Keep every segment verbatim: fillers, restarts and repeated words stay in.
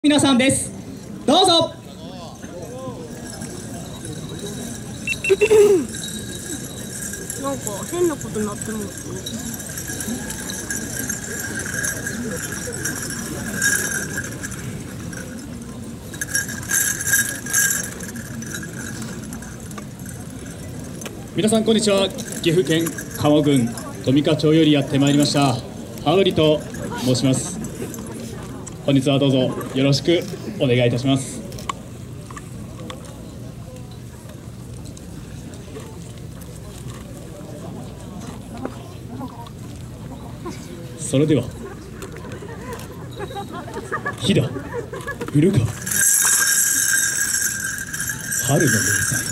皆さんです。どうぞ。 なんか変なことになってますね。 皆さんこんにちは。岐阜県加茂郡富加町よりやってまいりました羽織と申します。本日はどうぞよろしくお願いいたします。それでは飛騨古川春の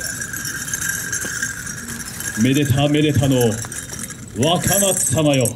めでたいめでためでたの若松様よ。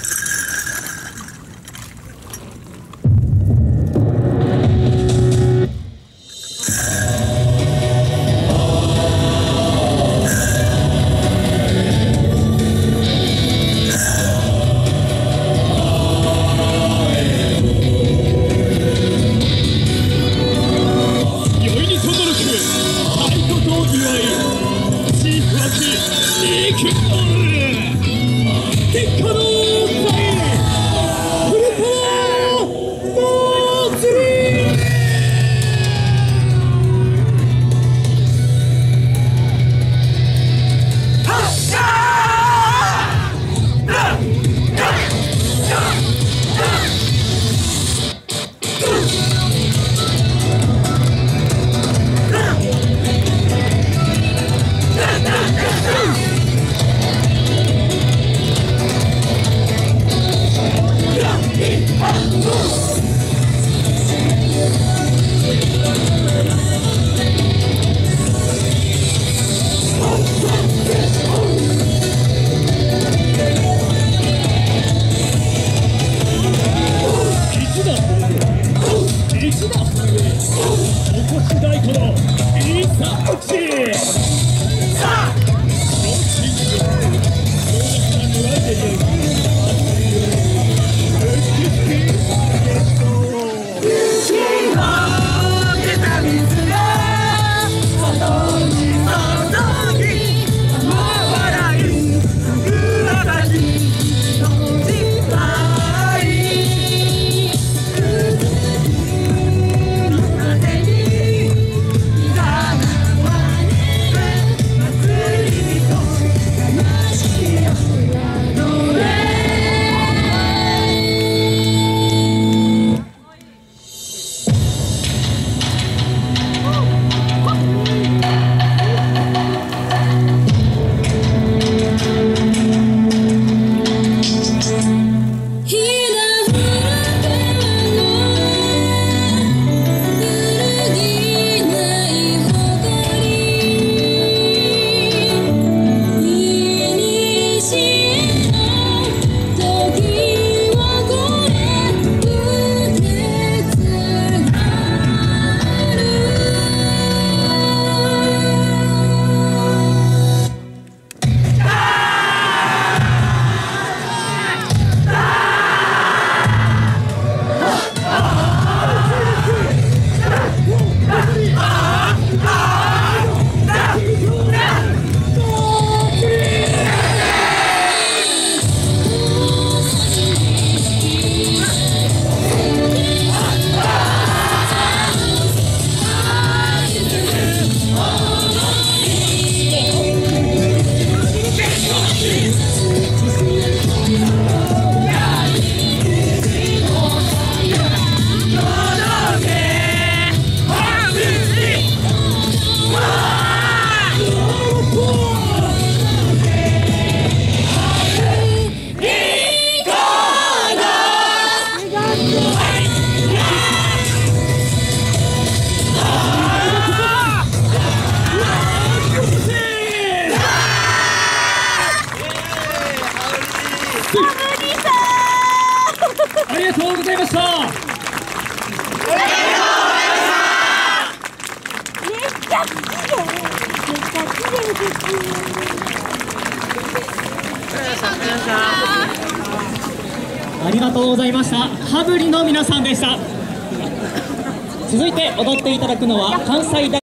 ありがとうございました。ありがとうございました。めっちゃ綺麗。めっちゃ綺麗です。 ありがとうございました。羽振りの皆さんでした。 続いて踊っていただくのは関西大